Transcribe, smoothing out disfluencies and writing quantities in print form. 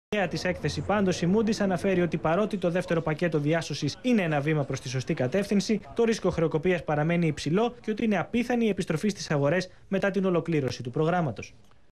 Της έκθεση πάντως, η Moody's αναφέρει ότι παρότι το δεύτερο πακέτο διάσωσης είναι ένα βήμα προς τη σωστή κατεύθυνση, το ρίσκο χρεοκοπίας παραμένει υψηλό και ότι είναι απίθανη η επιστροφή στις αγορές μετά την ολοκλήρωση του προγράμματος.